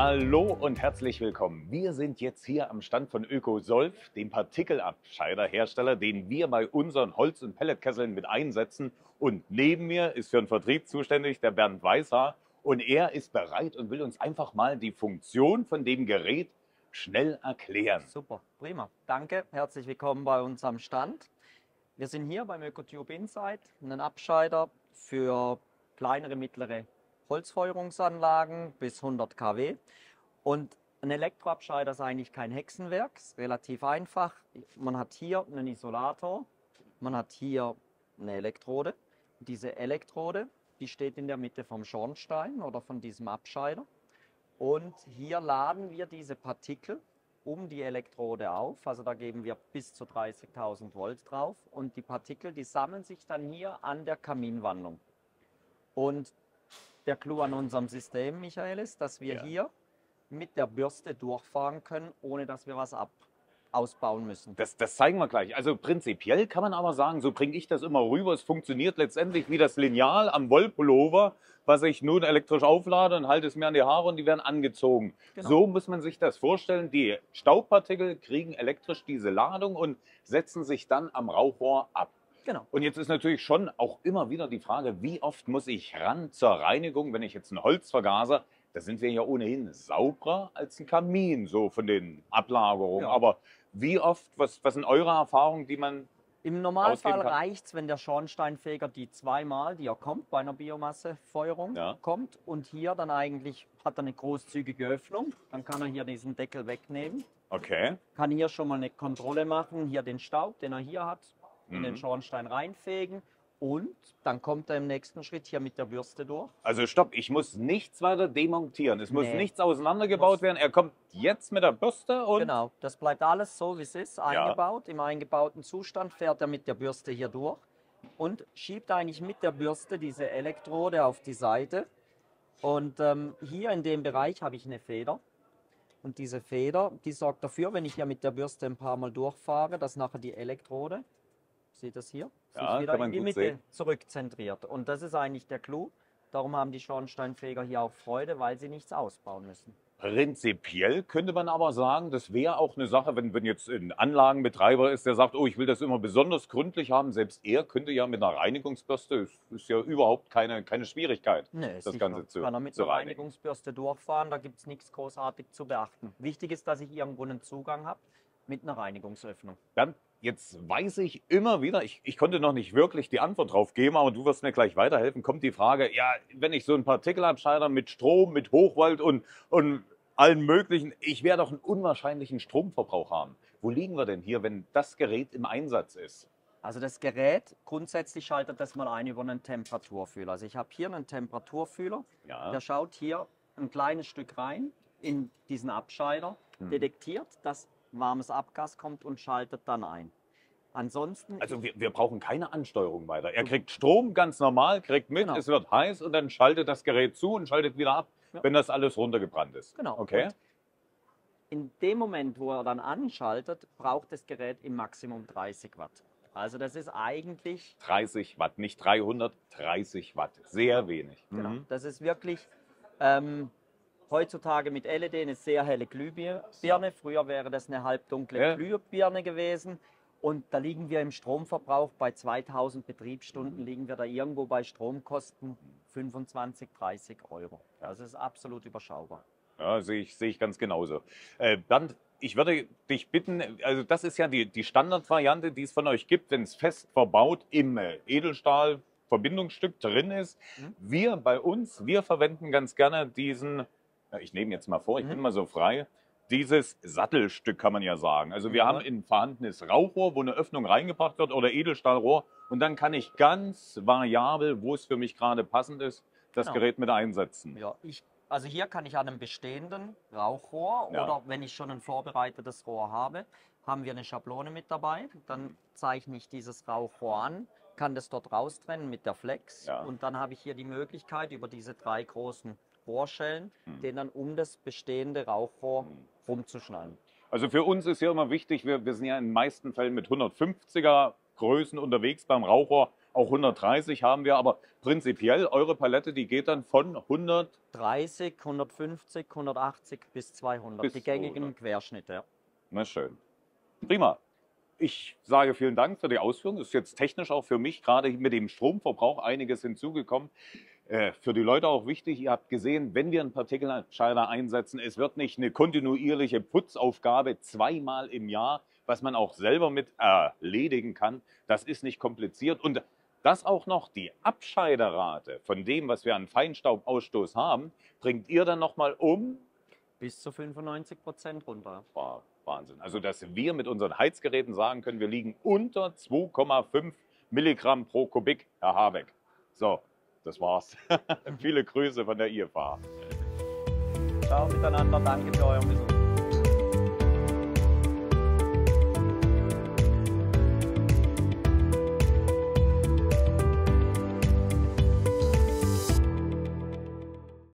Hallo und herzlich willkommen. Wir sind jetzt hier am Stand von Ökosolv, dem Partikelabscheiderhersteller, den wir bei unseren Holz- und Pelletkesseln mit einsetzen. Und neben mir ist für den Vertrieb zuständig der Bernd Weißhaar. Und er ist bereit und will uns einfach mal die Funktion von dem Gerät schnell erklären. Super, prima. Danke, herzlich willkommen bei uns am Stand. Wir sind hier beim ÖkoTube Insight, ein Abscheider für kleinere, mittlere Holzfeuerungsanlagen bis 100 kW. Und ein Elektroabscheider ist eigentlich kein Hexenwerk, ist relativ einfach. Man hat hier einen Isolator, man hat hier eine Elektrode. Diese Elektrode, die steht in der Mitte vom Schornstein oder von diesem Abscheider. Und hier laden wir diese Partikel um die Elektrode auf. Also da geben wir bis zu 30.000 Volt drauf. Und die Partikel, die sammeln sich dann hier an der Kaminwandung. Und der Clou an unserem System, Michael, ist, dass wir hier mit der Bürste durchfahren können, ohne dass wir was ausbauen müssen. Das zeigen wir gleich. Also prinzipiell kann man aber sagen, so bringe ich das immer rüber. Es funktioniert letztendlich wie das Lineal am Wollpullover, was ich nun elektrisch auflade und halte es mir an die Haare und die werden angezogen. Genau. So muss man sich das vorstellen. Die Staubpartikel kriegen elektrisch diese Ladung und setzen sich dann am Rauchrohr ab. Genau. Und jetzt ist natürlich schon auch immer wieder die Frage, wie oft muss ich ran zur Reinigung, wenn ich jetzt einen Holzvergaser, da sind wir ja ohnehin sauberer als ein Kamin, so von den Ablagerungen. Ja. Aber wie oft, was sind eure Erfahrungen, die man Im Normalfall ausgeben kann? reicht es, wenn der Schornsteinfeger die zweimal, die er kommt, bei einer Biomassefeuerung kommt und hier dann eigentlich hat er eine großzügige Öffnung. Dann kann er hier diesen Deckel wegnehmen, Okay. kann hier schon mal eine Kontrolle machen, hier den Staub, den er hier hat, in den Schornstein reinfegen und dann kommt er im nächsten Schritt hier mit der Bürste durch. Also stopp, ich muss nichts weiter demontieren. Es muss Nee. nichts auseinandergebaut werden. Er kommt jetzt mit der Bürste und Genau, das bleibt alles so, wie es ist, eingebaut. Im eingebauten Zustand fährt er mit der Bürste hier durch und schiebt eigentlich mit der Bürste diese Elektrode auf die Seite. Und hier in dem Bereich habe ich eine Feder. Und diese Feder, die sorgt dafür, wenn ich hier mit der Bürste ein paar Mal durchfahre, dass nachher die Elektrode, seht ihr das hier, Ja, sich wieder kann man in die gut Mitte sehen. zurückzentriert. Und das ist eigentlich der Clou. Darum haben die Schornsteinfeger hier auch Freude, weil sie nichts ausbauen müssen. prinzipiell könnte man aber sagen, das wäre auch eine Sache, wenn jetzt ein Anlagenbetreiber ist, der sagt, oh, ich will das immer besonders gründlich haben. Selbst er könnte ja mit einer Reinigungsbürste, es ist ja überhaupt keine Schwierigkeit, Nee, das sicher. Ganze Kann er mit zu einer reinigen. Reinigungsbürste durchfahren, da gibt es nichts großartig zu beachten. Wichtig ist, dass ich irgendwo einen Zugang habe mit einer Reinigungsöffnung. Dann, jetzt weiß ich immer wieder, ich konnte noch nicht wirklich die Antwort drauf geben, aber du wirst mir gleich weiterhelfen, kommt die Frage, ja, wenn ich so einen Partikelabscheider mit Strom, mit Hochvolt und allen möglichen, ich werde doch einen unwahrscheinlichen Stromverbrauch haben. Wo liegen wir denn hier, wenn das Gerät im Einsatz ist? Also das Gerät, grundsätzlich schaltet das mal ein über einen Temperaturfühler. Also ich habe hier einen Temperaturfühler, Ja. der schaut hier ein kleines Stück rein in diesen Abscheider, detektiert, dass warmes Abgas kommt und schaltet dann ein. Ansonsten, Also wir brauchen keine Ansteuerung weiter. Er kriegt Strom ganz normal, kriegt mit, Genau. es wird heiß und dann schaltet das Gerät zu und schaltet wieder ab, Ja. wenn das alles runtergebrannt ist. Genau. Okay. Und in dem Moment, wo er dann anschaltet, braucht das Gerät im Maximum 30 Watt. Also das ist eigentlich, 30 Watt, nicht 300, 30 Watt. Sehr wenig. genau, das ist wirklich heutzutage mit LED eine sehr helle Glühbirne. Früher wäre das eine halbdunkle Ja. Glühbirne gewesen. Und da liegen wir im Stromverbrauch bei 2000 Betriebsstunden, liegen wir da irgendwo bei Stromkosten 25, 30 Euro. Das ist absolut überschaubar. Ja, sehe ich ganz genauso. Bernd, ich würde dich bitten, also das ist ja die Standardvariante, die es von euch gibt, wenn es fest verbaut im Edelstahl-Verbindungsstück drin ist. Wir bei uns, wir verwenden ganz gerne diesen, ja, ich nehme jetzt mal vor, ich bin mal so frei, dieses Sattelstück kann man ja sagen. Also wir haben ein vorhandenes Rauchrohr, wo eine Öffnung reingebracht wird oder Edelstahlrohr und dann kann ich ganz variabel, wo es für mich gerade passend ist, das Genau. Gerät mit einsetzen. Ja, also hier kann ich an einem bestehenden Rauchrohr Ja. oder wenn ich schon ein vorbereitetes Rohr habe, haben wir eine Schablone mit dabei. Dann zeichne ich dieses Rauchrohr an, kann das dort raustrennen mit der Flex Ja. und dann habe ich hier die Möglichkeit, über diese 3 großen Rohrschellen, den dann um das bestehende Rauchrohr rumzuschneiden. Also für uns ist ja immer wichtig, wir sind ja in den meisten Fällen mit 150er Größen unterwegs beim Rauchrohr. Auch 130 haben wir, aber prinzipiell eure Palette, die geht dann von 100 30, 150, 180 bis 200. Bis Die gängigen 200. Querschnitte. Ja. Na schön. Prima. Ich sage vielen Dank für die Ausführung. Ist jetzt technisch auch für mich gerade mit dem Stromverbrauch einiges hinzugekommen. Für die Leute auch wichtig, ihr habt gesehen, wenn wir einen Partikelentscheider einsetzen, es wird nicht eine kontinuierliche Putzaufgabe zweimal im Jahr, was man auch selber mit erledigen kann. Das ist nicht kompliziert. Und das auch noch die Abscheiderrate von dem, was wir an Feinstaubausstoß haben, bringt ihr dann nochmal um. Bis zu 95% runter. War Wahnsinn. Also, dass wir mit unseren Heizgeräten sagen können, wir liegen unter 2,5 Milligramm pro Kubik, Herr Habeck. So, das war's. Viele Grüße von der IFA. Ciao miteinander, danke für euren Besuch.